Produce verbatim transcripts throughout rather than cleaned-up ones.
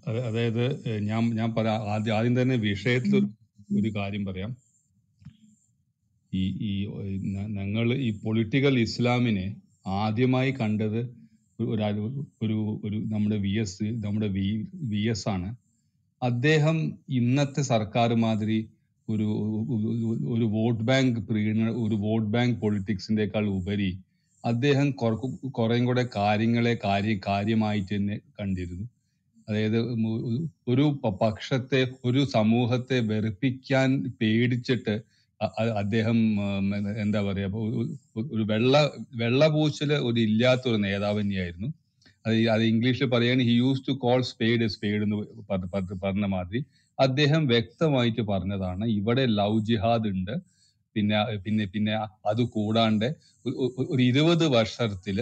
അതായത് ഞാൻ ഞാൻ പറയാം ആദ്യം ആദ്യം തന്നെ വിഷയത്തിൽ ഒരു കാര്യം പറയാം. ഈ ഈ ഞങ്ങൾ ഈ പൊളിറ്റിക്കൽ ഇസ്ലാമിനെ ആദ്യമായി കണ്ടത് ഒരു ഒരു ഒരു നമ്മുടെ വി എസ് നമ്മുടെ വി വി എസ് ആണ്. അദ്ദേഹം ഇന്നത്തെ സർക്കാർ മാതിരി ഒരു ഒരു വോട്ട് ബാങ്ക് പ്രീണ ഒരു വോട്ട് ബാങ്ക് പൊളിറ്റിക്സിൻ്റെക്കാൾ ഉപരി അദ്ദേഹം കുറേയും കൂടെ കാര്യങ്ങളെ കാര്യ കാര്യമായിട്ട് തന്നെ കണ്ടിരുന്നു. അതായത് ഒരു പക്ഷത്തെ ഒരു സമൂഹത്തെ വെറുപ്പിക്കാൻ പേടിച്ചിട്ട് അദ്ദേഹം എന്താ പറയാ ഒരു വെള്ള വെള്ളപൂശല് ഒരു ഇല്ലാത്ത ഒരു നേതാവ് തന്നെയായിരുന്നു. അത് അത് ഇംഗ്ലീഷിൽ പറയുകയാണ് he used to call spade spade എന്ന് പറഞ്ഞ മാതിരി അദ്ദേഹം വ്യക്തമായിട്ട് പറഞ്ഞതാണ് ഇവിടെ ലവ് ജിഹാദ് ഉണ്ട്. പിന്നെ പിന്നെ പിന്നെ അത് കൂടാണ്ട് ഒരു ഇരുപത് വർഷത്തില്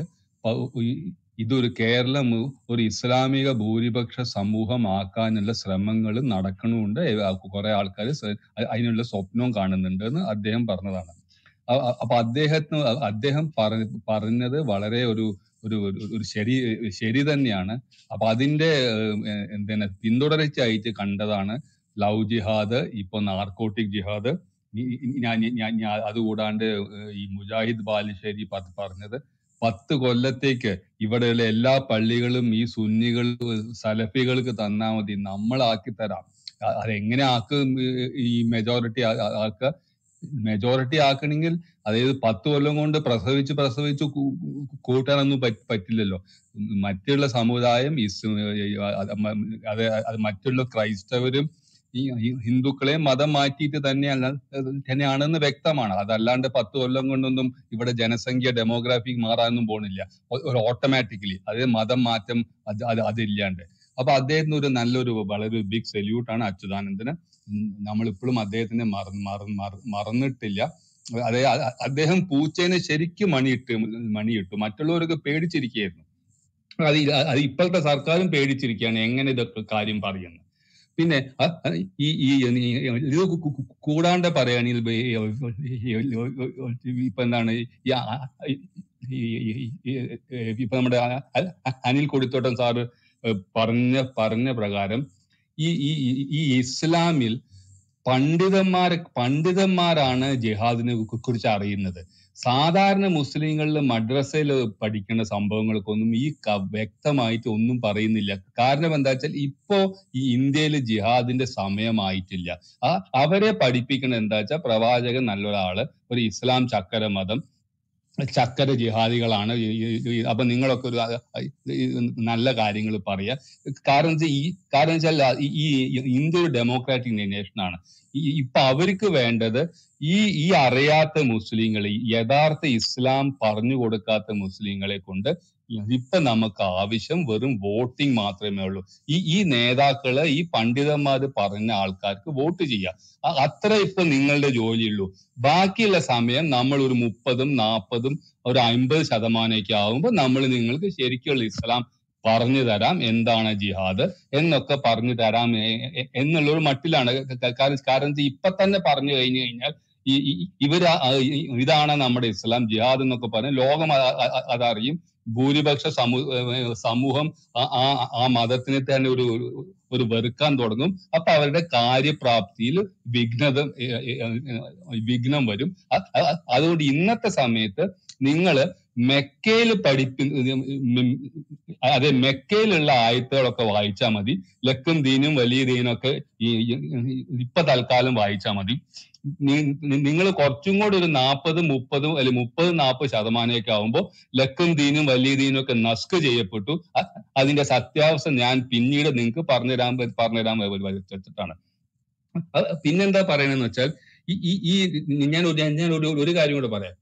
ഇതൊരു കേരളം ഒരു ഇസ്ലാമിക ഭൂരിപക്ഷ സമൂഹമാക്കാനുള്ള ശ്രമങ്ങൾ നടക്കണമുണ്ട്. കുറെ ആൾക്കാർ അതിനുള്ള സ്വപ്നവും കാണുന്നുണ്ട് എന്ന് അദ്ദേഹം പറഞ്ഞതാണ്. അപ്പൊ അദ്ദേഹത്തിന് അദ്ദേഹം പറഞ്ഞത് വളരെ ഒരു ഒരു ഒരു ശരി ശരി തന്നെയാണ്. അപ്പൊ അതിന്റെ എന്താണ് പിന്തുടർച്ചയായിട്ട് കണ്ടതാണ് ലവ് ജിഹാദ്, ഇപ്പൊ നാർക്കോട്ടിക് ജിഹാദ്. ഞാൻ ഞാൻ അതുകൂടാണ്ട് ഈ മുജാഹിദ് ബാലുശ്ശേരി പറഞ്ഞത് പത്ത് കൊല്ലത്തേക്ക് ഇവിടെയുള്ള എല്ലാ പള്ളികളും ഈ സുന്നികൾ സലഫികൾക്ക് തന്നാൽ മതി, നമ്മളാക്കി തരാം. അതെങ്ങനെ ആക്കും ഈ മെജോറിറ്റി ആക്കുക? മെജോറിറ്റി ആക്കണമെങ്കിൽ അതായത് പത്ത് കൊല്ലം കൊണ്ട് പ്രസവിച്ച് പ്രസവിച്ച് കൂട്ടാനൊന്നും പറ്റില്ലല്ലോ. മറ്റുള്ള സമുദായം അത് മറ്റുള്ള ക്രൈസ്തവരും ഈ ഹിന്ദുക്കളെ മതം മാറ്റിയിട്ട് തന്നെയല്ല തന്നെയാണെന്ന് വ്യക്തമാണ്. അതല്ലാണ്ട് പത്ത് കൊല്ലം കൊണ്ടൊന്നും ഇവിടെ ജനസംഖ്യ ഡെമോഗ്രാഫിക് മാറാനൊന്നും പോണില്ല ഒരു ഓട്ടോമാറ്റിക്കലി. അതായത് മതം മാറ്റം അത് അത് അതില്ലാണ്ട്. അപ്പൊ അദ്ദേഹത്തിന് ഒരു നല്ലൊരു വളരെ ബിഗ് സല്യൂട്ടാണ് അച്യുതാനന്ദന്. നമ്മളിപ്പോഴും അദ്ദേഹത്തിനെ മറ മറ മറന്നിട്ടില്ല. അതെ, അദ്ദേഹം പൂച്ചേനെ ശരിക്കും മണിയിട്ട് മണിയിട്ടു. മറ്റുള്ളവരൊക്കെ പേടിച്ചിരിക്കുകയായിരുന്നു. അത് അത് ഇപ്പോഴത്തെ സർക്കാരും പേടിച്ചിരിക്കുകയാണ് എങ്ങനെ ഇതൊക്കെ കാര്യം പറയുന്നത്. പിന്നെ ഈ ഈ ഇത് കൂടാണ്ട് പറയുകയാണെങ്കിൽ ഇപ്പൊ എന്താണ് ഇപ്പൊ നമ്മുടെ അനിൽ കൊടിത്തോട്ടം സാറ് പറഞ്ഞ പറഞ്ഞ പ്രകാരം ഈ ഈ ഇസ്ലാമിൽ പണ്ഡിതന്മാർ പണ്ഡിതന്മാരാണ് ജിഹാദിനെ കുറിച്ച് അറിയുന്നത്. സാധാരണ മുസ്ലിങ്ങളിൽ മദ്രസയിൽ പഠിക്കുന്ന സംഭവങ്ങൾക്കൊന്നും ഈ വ്യക്തമായിട്ട് ഒന്നും പറയുന്നില്ല. കാരണം എന്താ വെച്ചാൽ ഇപ്പോ ഈ ഇന്ത്യയിൽ ജിഹാദിന്റെ സമയമായിട്ടില്ല. ആ അവരെ പഠിപ്പിക്കണം എന്താ വെച്ചാൽ പ്രവാചകൻ നല്ലൊരാള്, ഒരു ഇസ്ലാം ചക്കര മതം, ചക്കര ജിഹാദികളാണ്. അപ്പൊ നിങ്ങളൊക്കെ ഒരു നല്ല കാര്യങ്ങൾ പറയാ. കാരണം ഈ കാരണം വെച്ചാൽ ഈ ഇന്ത്യ ഒരു ഡെമോക്രാറ്റിക് നേഷനാണ്. ഇപ്പൊ അവർക്ക് വേണ്ടത് ഈ ഈ അറിയാത്ത മുസ്ലിങ്ങളെ, യഥാർത്ഥ ഇസ്ലാം പറഞ്ഞു കൊടുക്കാത്ത മുസ്ലിങ്ങളെ കൊണ്ട് ഇപ്പൊ നമുക്ക് ആവശ്യം വെറും വോട്ടിംഗ് മാത്രമേ ഉള്ളൂ. ഈ ഈ നേതാക്കള് ഈ പണ്ഡിതന്മാര് പറഞ്ഞ ആൾക്കാർക്ക് വോട്ട് ചെയ്യാം. അത്ര ഇപ്പൊ നിങ്ങളുടെ ജോലിയുള്ളൂ. ബാക്കിയുള്ള സമയം നമ്മൾ ഒരു മുപ്പതും നാൽപ്പതും ഒരു അമ്പത് ശതമാനമൊക്കെ ആകുമ്പോൾ നമ്മൾ നിങ്ങൾക്ക് ശരിക്കുള്ള ഇസ്ലാം പറഞ്ഞു തരാം, എന്താണ് ജിഹാദ് എന്നൊക്കെ പറഞ്ഞു തരാം എന്നുള്ളൊരു മട്ടിലാണ്. കാരണം ഇപ്പൊ തന്നെ പറഞ്ഞു കഴിഞ്ഞു കഴിഞ്ഞാൽ ഈ ഇവര് ഇതാണ് നമ്മുടെ ഇസ്ലാം ജിഹാദ് എന്നൊക്കെ പറഞ്ഞ് ലോകം അതറിയും. ഭൂരിപക്ഷ സമൂ സമൂഹം ആ ആ മതത്തിനെ തന്നെ ഒരു ഒരു വെറുക്കാൻ തുടങ്ങും. അപ്പൊ അവരുടെ കാര്യപ്രാപ്തിയിൽ വിഘ്നത വിഘ്നം വരും. അതുകൊണ്ട് ഇന്നത്തെ സമയത്ത് നിങ്ങള് മെക്കയിൽ പഠിപ്പി അതെ മെക്കയിലുള്ള ആയത്തുകളൊക്കെ വായിച്ചാൽ മതി. ലക്കും ദീനും വലിയ ദീനും ഒക്കെ ഇപ്പൊ തൽക്കാലം വായിച്ചാൽ മതി. നിങ്ങൾ കുറച്ചും കൂടി ഒരു നാൽപ്പതും മുപ്പതും അല്ലെ മുപ്പതും നാൽപ്പത് ശതമാനമൊക്കെ ആകുമ്പോൾ ലക്കും ദീനും വലിയ ദീനും ഒക്കെ നസ്ക് ചെയ്യപ്പെട്ടു. അതിന്റെ സത്യാവസ്ഥ ഞാൻ പിന്നീട് നിങ്ങൾക്ക് പറഞ്ഞുതരാൻ പറഞ്ഞുതരാൻ വെച്ചിട്ടാണ്. പിന്നെന്താ പറയണെന്ന് വെച്ചാൽ ഈ ഈ ഞാൻ ഞാൻ ഒരു ഒരു കാര്യം കൂടെ പറയാം.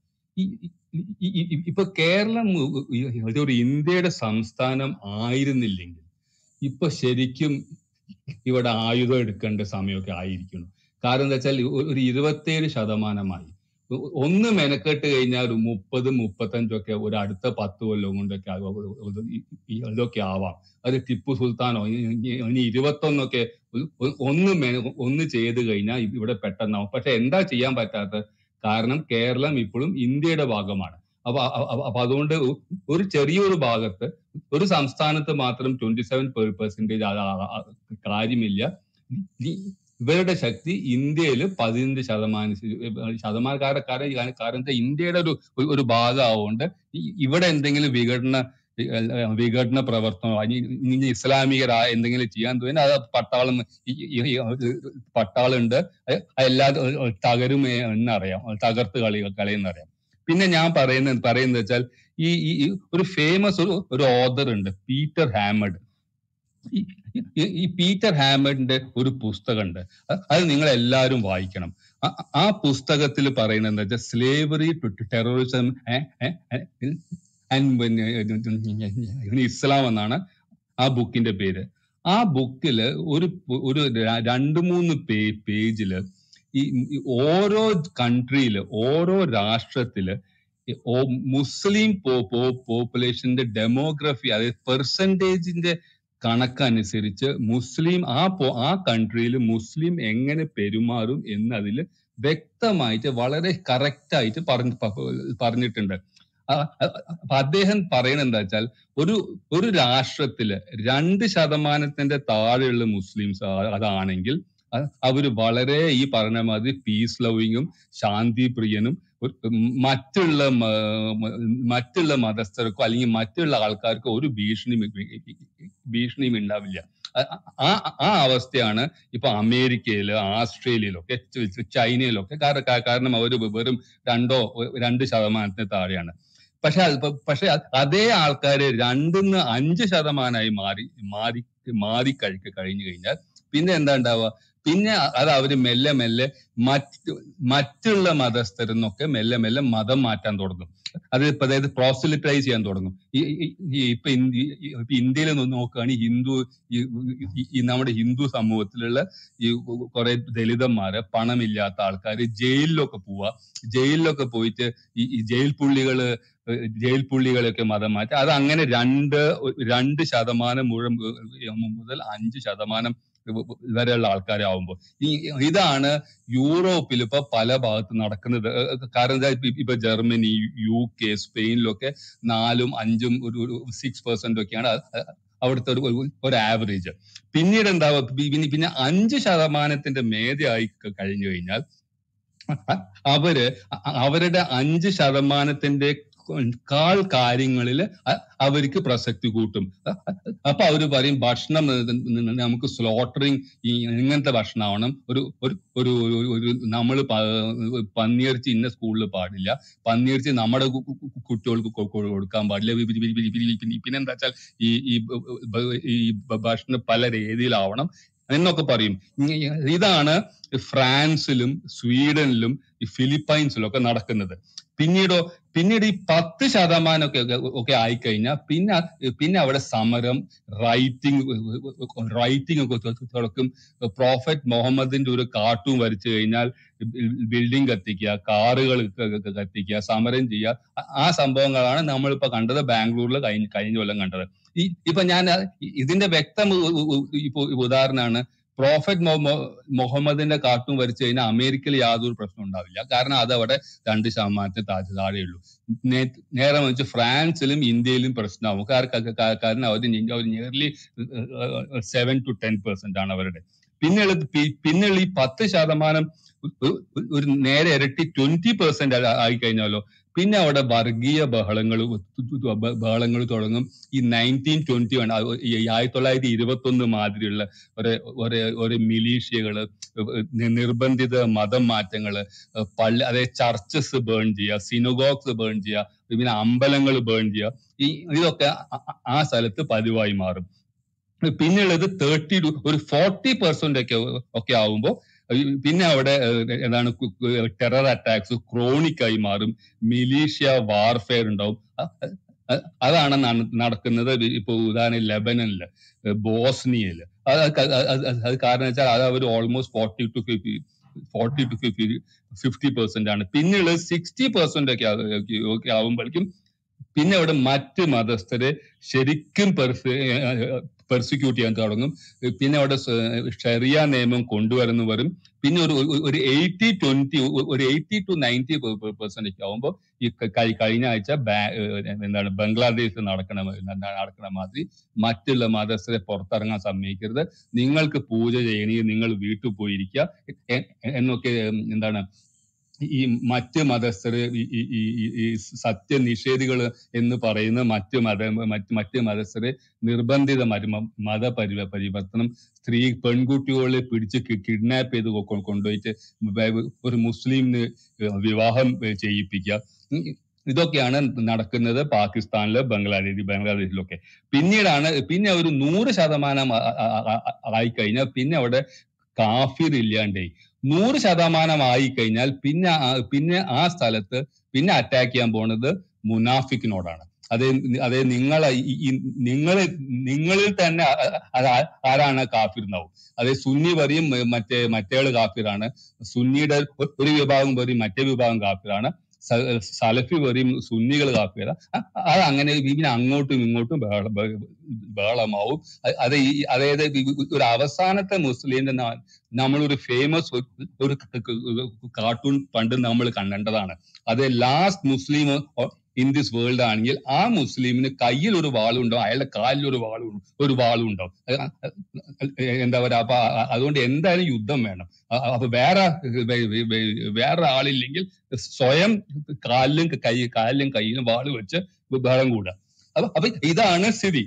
ഇപ്പൊ കേരളം ഒരു ഇന്ത്യയുടെ സംസ്ഥാനം ആയിരുന്നില്ലെങ്കിൽ ഇപ്പൊ ശരിക്കും ഇവിടെ ആയുധം എടുക്കേണ്ട സമയമൊക്കെ ആയിരിക്കണം. കാരണം എന്താ വെച്ചാൽ ഒരു ഇരുപത്തേഴ് ശതമാനമായി. ഒന്ന് മെനക്കെട്ട് കഴിഞ്ഞാൽ ഒരു മുപ്പതും മുപ്പത്തഞ്ചും ഒക്കെ ഒരു അടുത്ത പത്ത് കൊല്ലം കൊണ്ടൊക്കെ ഇതൊക്കെ ആവാം. അത് ടിപ്പു സുൽത്താനോ ഇനി ഇരുപത്തൊന്നൊക്കെ ഒന്ന് മെ ഒന്ന് ചെയ്ത് കഴിഞ്ഞാൽ ഇവിടെ പെട്ടെന്നാവും. പക്ഷെ എന്താ ചെയ്യാൻ പറ്റാത്ത കാരണം കേരളം ഇപ്പോഴും ഇന്ത്യയുടെ ഭാഗമാണ്. അപ്പൊ അപ്പൊ അതുകൊണ്ട് ഒരു ചെറിയൊരു ഭാഗത്ത് ഒരു സംസ്ഥാനത്ത് മാത്രം ട്വന്റി സെവൻ പെർസെന്റേജ് കാര്യമില്ല. ഇവരുടെ ശക്തി ഇന്ത്യയിൽ പതിനഞ്ച് ശതമാനം ശതമാനം കാരണം കാരണം ഇന്ത്യയുടെ ഒരു ഒരു ഭാഗമാവുകൊണ്ട് ഇവിടെ എന്തെങ്കിലും വിഘടന വിഘടന പ്രവർത്തനം ഇസ്ലാമിക എന്തെങ്കിലും ചെയ്യാൻ തോന്നി അത് പട്ടാളം പട്ടാളുണ്ട് എല്ലാ തകരും എന്നറിയാം, തകർത്ത് കളി കളയെന്നറിയാം. പിന്നെ ഞാൻ പറയുന്നത് പറയുന്നത് വെച്ചാൽ ഈ ഈ ഒരു ഫേമസ് ഒരു ഒരു ഓഥർ ഉണ്ട്, പീറ്റർ ഹാമഡ്. ഈ പീറ്റർ ഹാമഡിന്റെ ഒരു പുസ്തകമുണ്ട്, അത് നിങ്ങൾ എല്ലാവരും വായിക്കണം. ആ പുസ്തകത്തിൽ പറയുന്നത് എന്താ വെച്ചാൽ slavery to terrorism and Islam എന്നാണ് ആ ബുക്കിന്റെ പേര്. ആ ബുക്കില് ഒരു ഒരു രണ്ട് മൂന്ന് പേ പേജില് ഈ ഓരോ കൺട്രിയില് ഓരോ രാഷ്ട്രത്തില് മുസ്ലിം പോപ്പുലേഷന്റെ ഡെമോഗ്രഫി, അതായത് പെർസെൻറ്റേജിന്റെ കണക്കനുസരിച്ച് മുസ്ലിം ആ ആ കൺട്രിയിൽ മുസ്ലിം എങ്ങനെ പെരുമാറും എന്നതിൽ വ്യക്തമായിട്ട് വളരെ കറക്റ്റ് ആയിട്ട് പറഞ്ഞ പറഞ്ഞിട്ടുണ്ട്. അദ്ദേഹം പറയുന്നത് എന്താ വെച്ചാൽ ഒരു ഒരു രാഷ്ട്രത്തില് രണ്ട് ശതമാനത്തിന്റെ താഴെയുള്ള മുസ്ലിംസ് അതാണെങ്കിൽ അവര് വളരെ ഈ പറഞ്ഞ മാതിരി പീസ് ലവിങ്ങും ശാന്തി പ്രിയനും മറ്റുള്ള മറ്റുള്ള മതസ്ഥർക്കോ അല്ലെങ്കിൽ മറ്റുള്ള ആൾക്കാർക്കോ ഒരു ഭീഷണി ഭീഷണിയും ഉണ്ടാവില്ല. ആ ആ അവസ്ഥയാണ് ഇപ്പൊ അമേരിക്കയില്, ആസ്ട്രേലിയയിലൊക്കെ, ചൈനയിലൊക്കെ. കാരണം അവര് വെറും രണ്ടോ രണ്ട് ശതമാനത്തിന് താഴെയാണ്. പക്ഷെ പക്ഷെ അതേ ആൾക്കാര് രണ്ടിന്ന് അഞ്ച് ശതമാനമായി മാറി മാറി മാറി കഴിക്ക കഴിഞ്ഞു കഴിഞ്ഞാൽ പിന്നെ എന്താ ഉണ്ടാവുക? പിന്നെ അത് അവര് മെല്ലെ മെല്ലെ മറ്റ് മറ്റുള്ള മതസ്ഥരെന്നൊക്കെ മെല്ലെ മെല്ലെ മതം മാറ്റാൻ തുടങ്ങും. അത് ഇപ്പൊ അതായത് പ്രോസിലിറ്റൈസ് ചെയ്യാൻ തുടങ്ങും. ഈ ഇപ്പൊ ഇപ്പൊ ഇന്ത്യയിൽ നോക്കുകയാണെങ്കിൽ ഹിന്ദു ഈ നമ്മുടെ ഹിന്ദു സമൂഹത്തിലുള്ള ഈ കുറെ ദലിതന്മാര്, പണമില്ലാത്ത ആൾക്കാർ ജയിലിലൊക്കെ പോവുക, ജയിലിലൊക്കെ പോയിട്ട് ഈ ജയിൽ പുള്ളികള് ജയിൽ പുള്ളികളൊക്കെ മതം മാറ്റുക. അത് അങ്ങനെ രണ്ട് രണ്ട് ശതമാനം മുഴുവൻ മുതൽ അഞ്ച് ശതമാനം വരെയുള്ള ആൾക്കാരാവുമ്പോൾ ഈ ഇതാണ് യൂറോപ്പിൽ ഇപ്പൊ പല ഭാഗത്ത് നടക്കുന്നത്. കാരണം ഇപ്പൊ ജർമ്മനി, യു കെ, സ്പെയിനിലൊക്കെ നാലും അഞ്ചും ഒരു സിക്സ് പെർസെന്റ് ഒക്കെയാണ് അവിടുത്തെ ഒരു ഒരു ആവറേജ്. പിന്നീട് എന്താവുക, പിന്നെ അഞ്ച് ശതമാനത്തിന്റെ മേധയായി കഴിഞ്ഞു കഴിഞ്ഞാൽ അവര് അവരുടെ അഞ്ച് ശതമാനത്തിന്റെ കാൾ കാര്യങ്ങളിൽ അവർക്ക് പ്രസക്തി കൂട്ടും. അപ്പൊ അവര് പറയും ഭക്ഷണം നമുക്ക് സ്ലോട്ടറിങ് ഇങ്ങനത്തെ ഭക്ഷണമാവണം, ഒരു ഒരു ഒരു നമ്മൾ പന്നിയിറച്ചി ഇന്ന സ്കൂളിൽ പാടില്ല, പന്നിയിറച്ചി നമ്മുടെ കുട്ടികൾക്ക് കൊടുക്കാൻ പാടില്ല. പിന്നെന്താ വെച്ചാൽ ഈ ഈ ഭക്ഷണം പല രീതിയിലാവണം എന്നൊക്കെ പറയും. ഇതാണ് ഫ്രാൻസിലും സ്വീഡനിലും ഈ ഫിലിപ്പൈൻസിലും ഒക്കെ നടക്കുന്നത്. പിന്നീടോ പിന്നീട് ഈ പത്ത് ശതമാനമൊക്കെ ഒക്കെ ആയിക്കഴിഞ്ഞാൽ പിന്നെ പിന്നെ അവിടെ സമരം, റൈറ്റിംഗ് റൈറ്റിംഗ് ഒക്കെ തുടക്കും. പ്രോഫറ്റ് മുഹമ്മദിന്റെ ഒരു കാർട്ടൂൺ വരച്ചു കഴിഞ്ഞാൽ ബിൽഡിംഗ് കത്തിക്കുക, കാറുകൾ കത്തിക്കുക, സമരം ചെയ്യുക. ആ സംഭവങ്ങളാണ് നമ്മളിപ്പോ കണ്ടത് ബാംഗ്ലൂരിൽ കഴിഞ്ഞ കഴിഞ്ഞ കൊല്ലം കണ്ടത്. ഈ ഇപ്പൊ ഞാൻ ഇതിന്റെ വ്യക്തം ഇപ്പൊ ഉദാഹരണമാണ്, പ്രോഫറ്റ് മുഹമ്മദിന്റെ കാർട്ടൂൺ വരച്ചു കഴിഞ്ഞാൽ അമേരിക്കയിൽ യാതൊരു പ്രശ്നം ഉണ്ടാവില്ല, കാരണം അതവിടെ രണ്ട് ശതമാനത്തിന് താഴെ താഴെയുള്ളൂ. നേരെ വെച്ച് ഫ്രാൻസിലും ഇന്ത്യയിലും പ്രശ്നമാവും, കാരണം അവർ nearly seven to ten percent ആണ് അവരുടെ. പിന്നെയുള്ള പിന്നെയുള്ള ഈ പത്ത് ശതമാനം ഒരു നേരെ ഇരട്ടി ട്വന്റി പെർസെന്റ് ആയി കഴിഞ്ഞാലോ പിന്നെ അവിടെ വർഗീയ ബഹളങ്ങൾ ബഹളങ്ങൾ തുടങ്ങും. ഈ നയൻറ്റീൻ ട്വന്റി വൺ ആയിരത്തി തൊള്ളായിരത്തി ഇരുപത്തി ഒന്ന് മാതിരിയുള്ള ഒരു ഒരു മിലീഷ്യകള്, നിർബന്ധിത മതം മാറ്റങ്ങള്, പള്ളി അതായത് ചർച്ചസ് ബേൺ ചെയ്യുക, സിനഗോഗ്സ് ബേൺ ചെയ്യുക, പിന്നെ അമ്പലങ്ങൾ ബേൺ ചെയ്യുക, ഈ ഇതൊക്കെ ആ സ്ഥലത്ത് പതിവായി മാറും. പിന്നെയുള്ളത് തേർട്ടി ടു ഒരു ഫോർട്ടി പെർസെന്റ് ഒക്കെ ഒക്കെ ആവുമ്പോൾ പിന്നെ അവിടെ എന്താണ് ടെറർ അറ്റാക്സ് ക്രോണിക്കായി മാറും, മിലീഷ്യ വാർഫെയർ ഉണ്ടാവും. അതാണ് നടക്കുന്നത്. ഇപ്പൊ ഉദാഹരണം ലെബനനില്, ബോസ്നിയയില്. അത് കാരണം വെച്ചാൽ അത് അവർ almost forty to fifty forty to fifty fifty percent ആണ്. പിന്നെയുള്ളത് സിക്സ്റ്റി പെർസെന്റ് ഒക്കെ ഒക്കെ ആവുമ്പോഴേക്കും പിന്നെ അവിടെ മറ്റ് മതസ്ഥരെ ശരിക്കും പെർസിക്യൂട്ട് ചെയ്യാൻ തുടങ്ങും. പിന്നെ അവിടെ ഷെറിയ നിയമം കൊണ്ടുവരുന്നു വരും. പിന്നെ ഒരു ഒരു എയ്റ്റി ട്വന്റി ഒരു എയ്റ്റി ടു നയൻറ്റി പെർസെന്റേജ് ആവുമ്പോൾ ഈ കഴിഞ്ഞ ആഴ്ച എന്താണ് ബംഗ്ലാദേശിൽ നടക്കണ നടക്കണ മാതിരി മറ്റുള്ള മതസ്ഥരെ പുറത്തിറങ്ങാൻ സമ്മതിക്കരുത്, നിങ്ങൾക്ക് പൂജ ചെയ്യണമെങ്കിൽ നിങ്ങൾ വീട്ടിൽ പോയിരിക്കുക എന്നൊക്കെ എന്താണ് ഈ മറ്റ് മതസ്ഥര് ഈ സത്യനിഷേധികൾ എന്ന് പറയുന്ന മറ്റ് മത മറ്റ് മറ്റ് മതസ്ഥര് നിർബന്ധിത മതപരി പരിവർത്തനം, സ്ത്രീ പെൺകുട്ടികളെ പിടിച്ച് കിഡ്നാപ്പ് ചെയ്ത് കൊണ്ടുപോയിട്ട് ഒരു മുസ്ലിമിന് വിവാഹം ചെയ്യിപ്പിക്കുക, ഇതൊക്കെയാണ് നടക്കുന്നത് പാകിസ്ഥാനില്, ബംഗ്ലാദേശ് ബംഗ്ലാദേശിലൊക്കെ. പിന്നീടാണ് പിന്നെ ഒരു നൂറ് ശതമാനം ആയിക്കഴിഞ്ഞാൽ പിന്നെ അവിടെ കാഫിർ ഇല്ലാണ്ടായി. നൂറ് ശതമാനം ആയി കഴിഞ്ഞാൽ പിന്നെ പിന്നെ ആ സ്ഥലത്ത് പിന്നെ അറ്റാക്ക് ചെയ്യാൻ പോണത് മുനാഫിക്കിനോടാണ്. അതേ അതേ നിങ്ങൾ നിങ്ങൾ നിങ്ങളിൽ തന്നെ ആരാണ് കാഫിർ എന്നാവും. അതേ സുന്നി പറയും മറ്റേ മറ്റേയാള് കാഫിറാണ്, സുന്നിയുടെ ഒരു വിഭാഗം പറയും മറ്റേ വിഭാഗം കാഫിറാണ്, സലഫി പറയും സുന്നികൾ കാഫിറ. അത് അങ്ങനെ പിന്നെ അങ്ങോട്ടും ഇങ്ങോട്ടും ബഹളമാവും. അത് അതായത് ഒരു അവസാനത്തെ മുസ്ലിമിന്റെ നമ്മളൊരു ഫേമസ് ഒരു കാർട്ടൂൺ പണ്ട് നമ്മൾ കണ്ടതാണ്. അത് last Muslim in this world ആണെങ്കിൽ ആ മുസ്ലിമിന് കയ്യിൽ ഒരു വാളുണ്ടാവും, അയാളുടെ കാലിൽ ഒരു വാളും ഒരു വാളും ഉണ്ടാവും. എന്താ പറയാ, അപ്പൊ അതുകൊണ്ട് എന്തായാലും യുദ്ധം വേണം. അപ്പൊ വേറെ വേറെ ആളില്ലെങ്കിൽ സ്വയം കാലിലും കൈ കാലിലും കയ്യിലും വാള് വെച്ച് ബഹളം കൂടുക. അപ്പൊ അപ്പൊ ഇതാണ് സ്ഥിതി.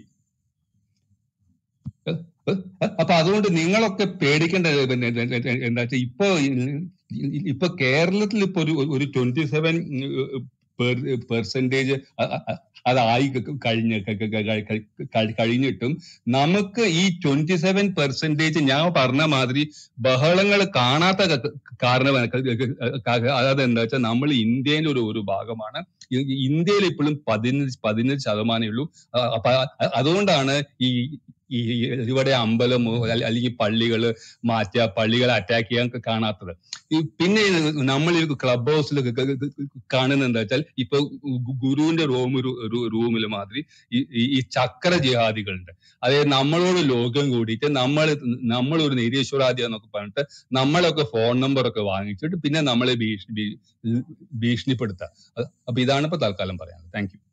അപ്പൊ അതുകൊണ്ട് നിങ്ങളൊക്കെ പേടിക്കേണ്ട എന്താ വെച്ചാൽ ഇപ്പൊ ഇപ്പൊ കേരളത്തിൽ ഇപ്പൊ ഒരു ഒരു ട്വന്റി സെവൻ പെർസെന്റേജ് അതായി കഴിഞ്ഞ കഴിഞ്ഞിട്ടും നമുക്ക് ഈ ട്വന്റി സെവൻ പെർസെന്റേജ് ഞാൻ പറഞ്ഞ മാതിരി ബഹളങ്ങൾ കാണാത്ത കാരണം അതെന്താ വെച്ചാൽ നമ്മൾ ഇന്ത്യയിലെ ഒരു ഒരു ഭാഗമാണ്. ഇന്ത്യയിൽ ഇപ്പോഴും പതിനഞ്ച് പതിനഞ്ച് ശതമാനമേ ഉള്ളൂ. അപ്പൊ അതുകൊണ്ടാണ് ഈ ഈ ഇവിടെ അമ്പലം അല്ലെങ്കിൽ പള്ളികൾ മാറ്റുക, പള്ളികളെ അറ്റാക്ക് ചെയ്യാൻ കാണാത്തത്. പിന്നെ നമ്മൾ ഈ ക്ലബ് ഹൗസിൽ കാണുന്നത് എന്താ വെച്ചാൽ ഇപ്പൊ ഗുരുവിന്റെ റൂം ഒരു റൂമിൽ മാതിരി ഈ ഈ ചക്ര ജിഹാദികളുണ്ട്. അതായത് നമ്മളോട് ലോകം കൂടിയിട്ട് നമ്മൾ നമ്മളൊരു നിരീശ്വരാദ്യ എന്നൊക്കെ പറഞ്ഞിട്ട് നമ്മളൊക്കെ ഫോൺ നമ്പറൊക്കെ വാങ്ങിച്ചിട്ട് പിന്നെ നമ്മളെ ഭീഷണി ഭീഷണിപ്പെടുത്തുക. അപ്പൊ ഇതാണ് ഇപ്പൊ തൽക്കാലം പറയാനുള്ളത്. Thank U.